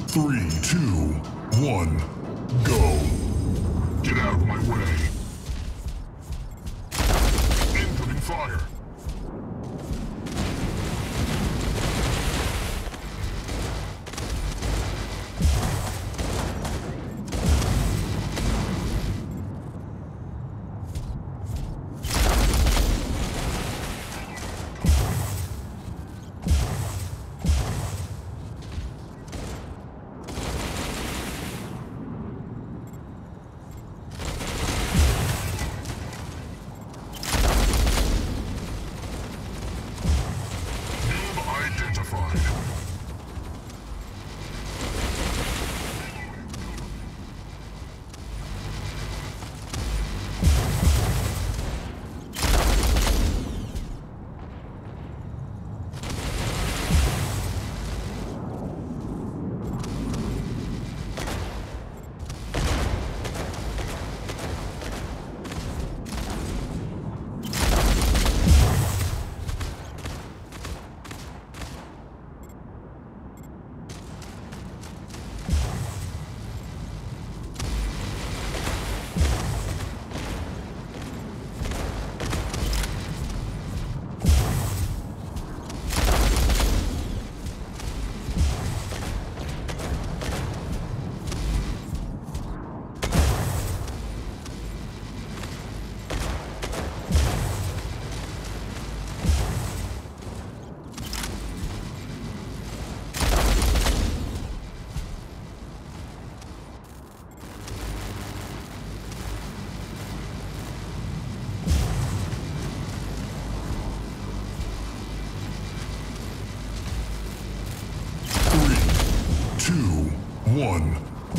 Three, two, one, go. Get out of my way. Incoming fire. Two, one.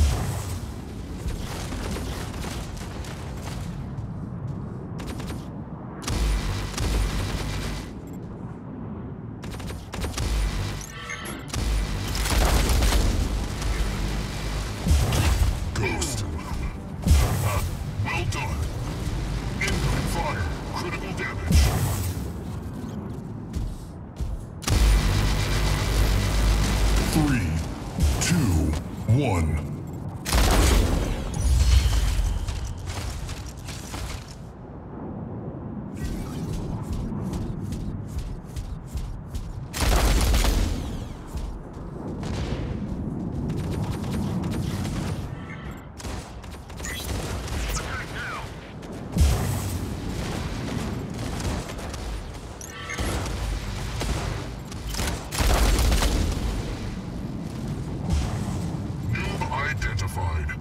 Ghost. Well done. Incoming fire. Critical damage. Three, two, one. Identified.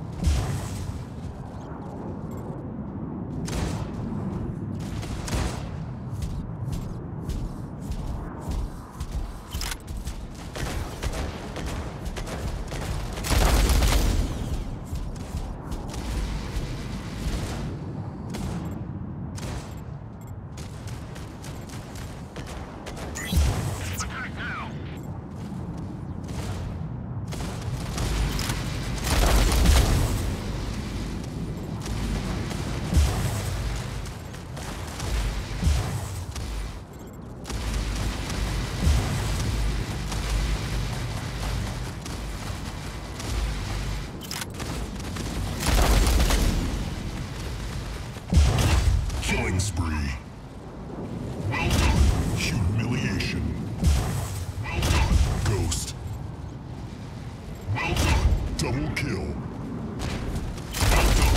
Killing spree. Well done. Humiliation. Well done. Ghost. Well done. Double kill. Well done.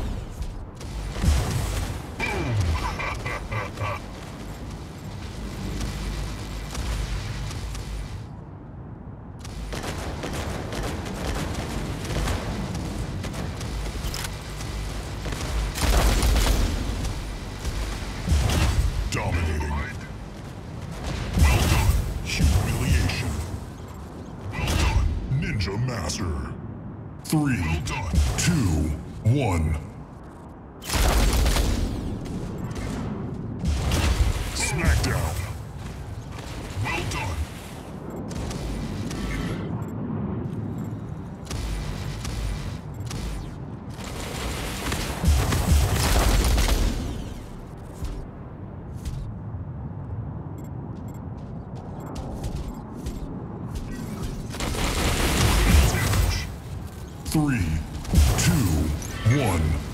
Boom. Dominating. Well done. Humiliation. Well done. Ninja Master. Three, well done. Two, one. Smackdown. Well done. 3, 2, 1.